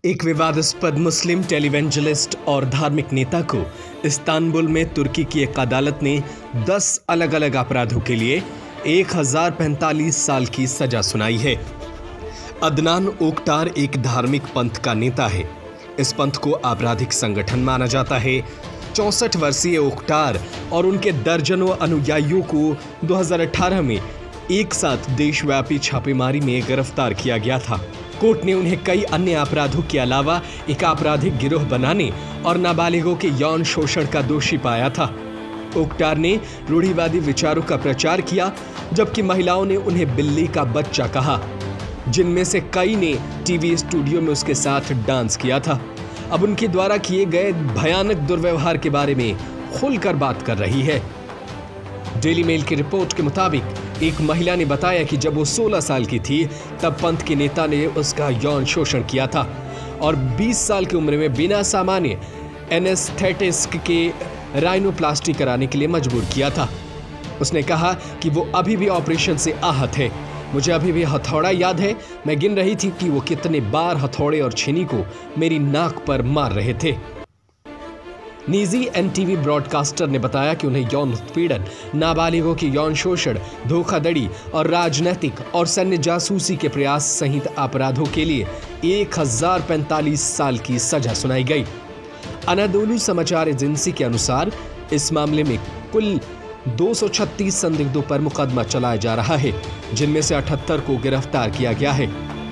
एक विवादास्पद मुस्लिम टेलीवेंजलिस्ट और धार्मिक नेता को इस्तांबुल में तुर्की की एक अदालत ने 10 अलग अलग अपराधों के लिए 1045 साल की सजा सुनाई है। अदनान ओकटार एक धार्मिक पंथ का नेता है। इस पंथ को आपराधिक संगठन माना जाता है। 64 वर्षीय ओकटार और उनके दर्जनों अनुयायियों को 2018 में एक साथ देशव्यापी छापेमारी में गिरफ्तार किया गया था। कोर्ट ने उन्हें कई अन्य अपराधों के अलावा एक आपराधिक गिरोह बनाने और नाबालिगों के यौन शोषण का दोषी पाया था। ओकटार ने रूढ़िवादी विचारों का प्रचार किया, जबकि महिलाओं ने उन्हें बिल्ली का बच्चा कहा, जिनमें से कई ने टीवी स्टूडियो में उसके साथ डांस किया था। अब उनके द्वारा किए गए भयानक दुर्व्यवहार के बारे में खुलकर बात कर रही है। डेली मेल की रिपोर्ट के मुताबिक एक महिला ने बताया कि जब वो 16 साल की थी तब पंथ के नेता ने उसका यौन शोषण किया था और 20 साल की उम्र में बिना सामान्य एनेस्थेटिक के राइनोप्लास्टी कराने के लिए मजबूर किया था। उसने कहा कि वो अभी भी ऑपरेशन से आहत है। मुझे अभी भी हथौड़ा याद है। मैं गिन रही थी कि वो कितने बार हथौड़े और छीनी को मेरी नाक पर मार रहे थे। निजी एनटीवी ब्रॉडकास्टर ने बताया कि उन्हें यौन उत्पीड़न, नाबालिगों के यौन शोषण, धोखाधड़ी और राजनैतिक और सैन्य जासूसी के प्रयास सहित अपराधों के लिए 1045 साल की सजा सुनाई गई। अनादोलू समाचार एजेंसी के अनुसार इस मामले में कुल 236 संदिग्धों पर मुकदमा चलाया जा रहा है, जिनमें से 78 को गिरफ्तार किया गया है।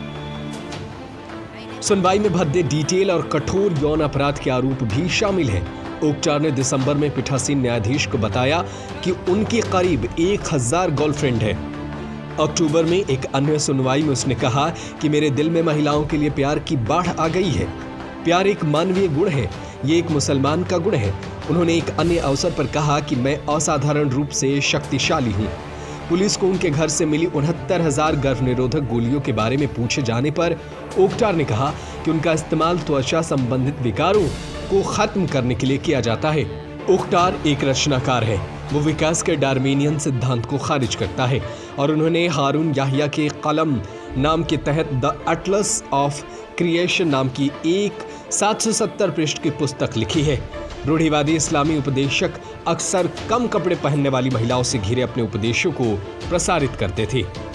सुनवाई में भद्दे डिटेल और कठोर यौन अपराध के आरोप भी शामिल हैं। ओकटार ने दिसंबर में पीठासीन न्यायाधीश को बताया कि उनकी करीब 1000 गर्लफ्रेंड है। अक्टूबर में एक अन्य सुनवाई में उसने कहा कि मेरे दिल में महिलाओं के लिए प्यार की बाढ़ आ गई है। प्यार एक मानवीय गुण है, ये एक मुसलमान का गुण है। उन्होंने एक अन्य अवसर पर कहा कि मैं असाधारण रूप से शक्तिशाली हूँ। पुलिस को उनके घर से मिली 69,000 गर्भनिरोधक गोलियों के बारे में पूछे जाने पर ओकटार ने कहा कि उनका इस्तेमाल त्वचा संबंधित विकारों को खत्म करने के लिए किया जाता है। ओकटार एक रचनाकार है। वो विकास के डार्विनियन सिद्धांत को खारिज करता है और उन्होंने हारून याहिया के कलम नाम के तहत द एटलस ऑफ क्रिएशन नाम की एक 770 पृष्ठ की पुस्तक लिखी है। रूढ़िवादी इस्लामी उपदेशक अक्सर कम कपड़े पहनने वाली महिलाओं से घिरे अपने उपदेशों को प्रसारित करते थे।